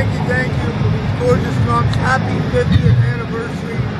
thank you for these gorgeous drums. Happy 50th anniversary.